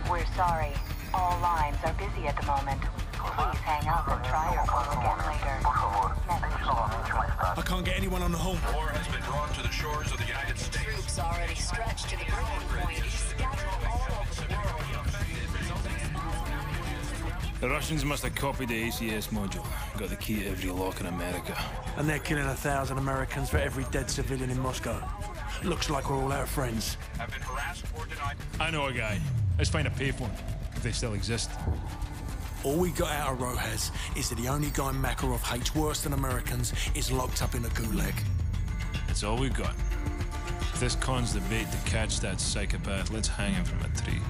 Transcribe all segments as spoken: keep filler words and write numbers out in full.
We're sorry. All lines are busy at the moment. Please hang up and try your call again later. I can't get anyone on the home. War has been drawn to the shores of the United States. Troops already stretched to the breaking point. Scattered all over the world. The Russians must have copied the A C S module. Got the key to every lock in America. And they're killing a thousand Americans for every dead civilian in Moscow. Looks like we're all out of friends. Have been harassed or denied. I know a guy. Let's find a payphone, if they still exist. All we got out of Rojas is that the only guy Makarov hates worse than Americans is locked up in a gulag. That's all we got. If this con's the bait to catch that psychopath, let's hang him from a tree.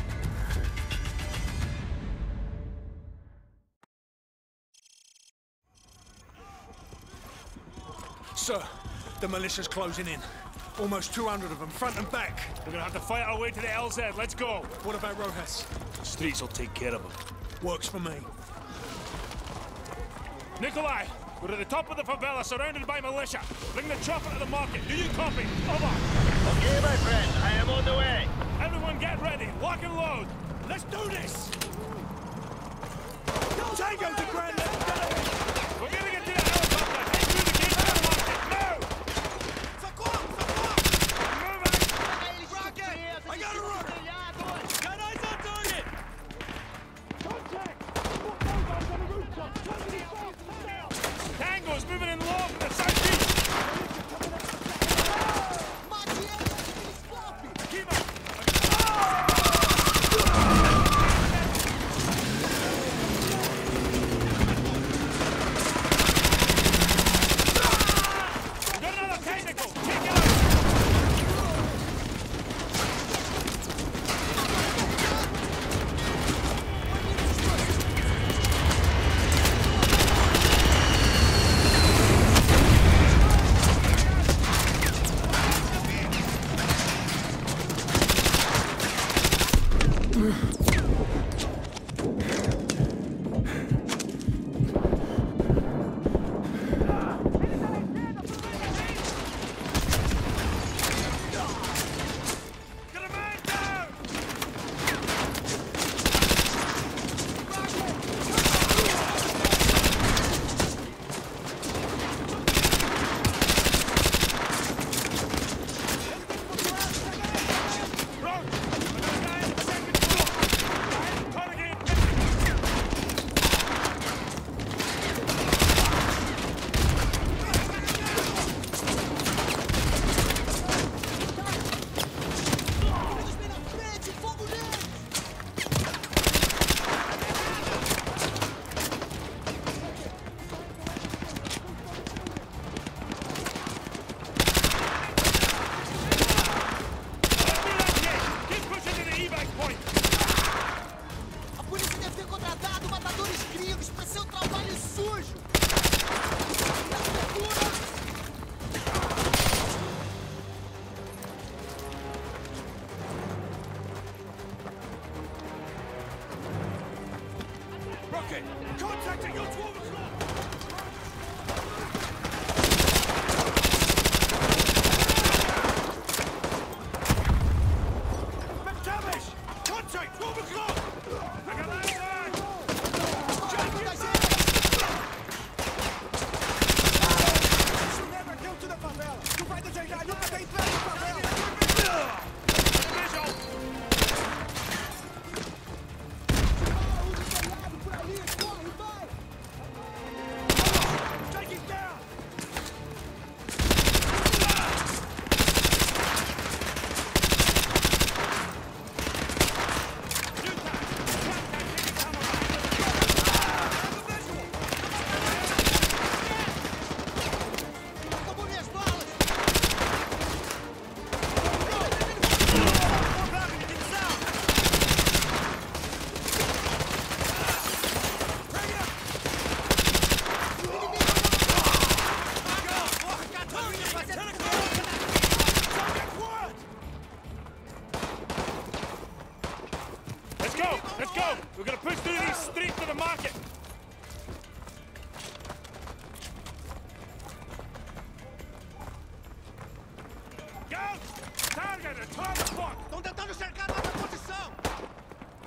Sir, the militia's closing in. Almost two hundred of them, front and back. We're gonna have to fight our way to the L Z. Let's go. What about Rojas? The streets will take care of them. Works for me. Nikolai, we're at the top of the favela, surrounded by militia. Bring the chopper to the market. Do you copy? Over. Okay, my friend. I am on the way. Everyone get ready. Lock and load. Let's do this! Tango to Grand Left, get away! We're gonna get to the helicopter. Head through the gate to the market. Move! Socorro! Socorro! Move it! Rocket! I got a rocket! Got eyes on target! Tango's moving in low from the southeast. Keep up! We got another technical. Take it out! Get a man down! Roach! Another guy in the second floor! Target! Keep pushing to the evac point! A polícia deve ter contratado matadores gringos para seu trabalho sujo! Rocket! Contacting your twelve o'clock! MacTavish! Contact! twelve o'clock! I got that side! Never go to the favela! You fight the J I, nunca tem entrada na favela! Visual! Take it down! Tomou minhas balas! Let's go! Let's go! We're gonna push through these streets to the market! Go! Target at twelve o'clock! Estão tentando cercar nossa posição!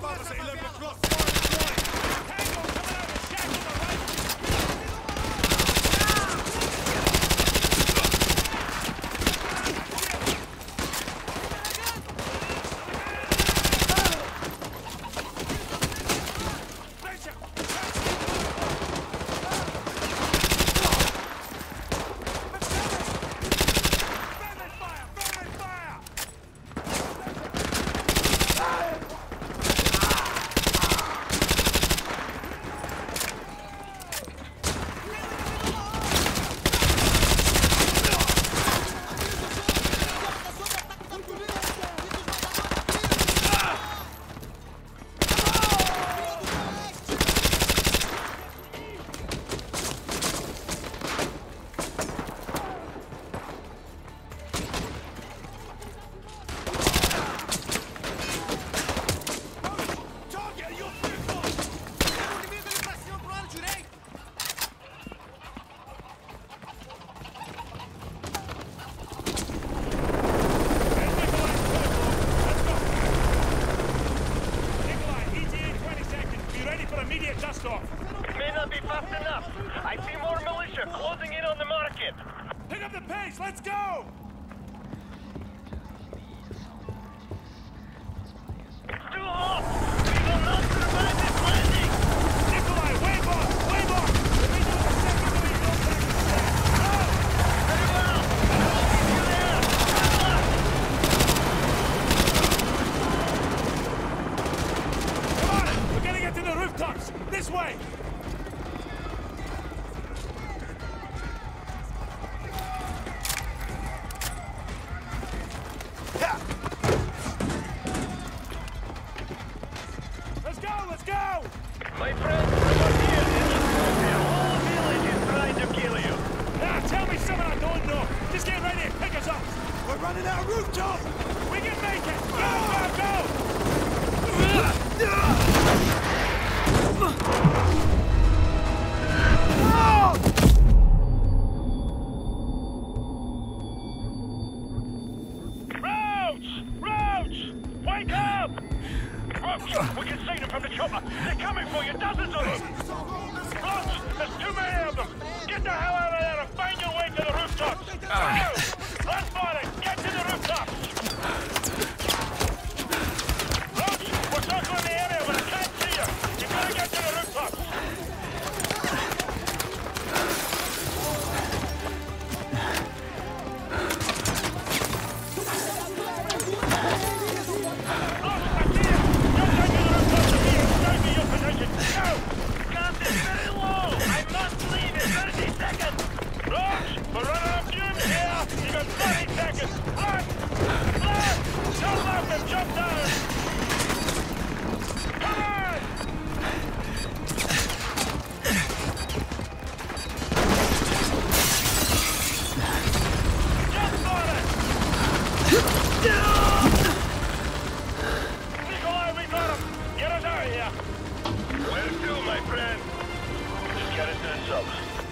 Let's go! It's too hot! We will not survive this landing! Nikolai, wave off! Wave off! The region of the second to be built back to set. Go! Very well! I'll meet you there! Good luck! Come on! We're gonna get to the rooftops! This way! My friend, we're here in the whole village is trying to kill you. Now, tell me something I don't know. Just get ready and pick us up. We're running out of rooftop! We can make it! Go, go, go! Roach! Roach! Wake up! Roach, we can see them from the chopper. They're coming for you, dozens of them! Roach, there's too many of them! Get the hell out of there and find your way to the rooftops! Go! Let's fight it! Get to the rooftops! Roach, we're circling the area, but I can't see you! You gotta get to the rooftops! Where to, my friend? Just get us to the sub.